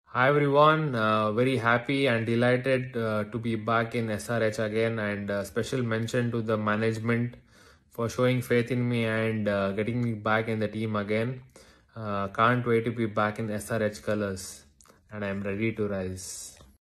Hi everyone, very happy and delighted to be back in SRH again, and special mention to the management for showing faith in me and getting me back in the team again. Can't wait to be back in SRH colors, and I'm ready to rise.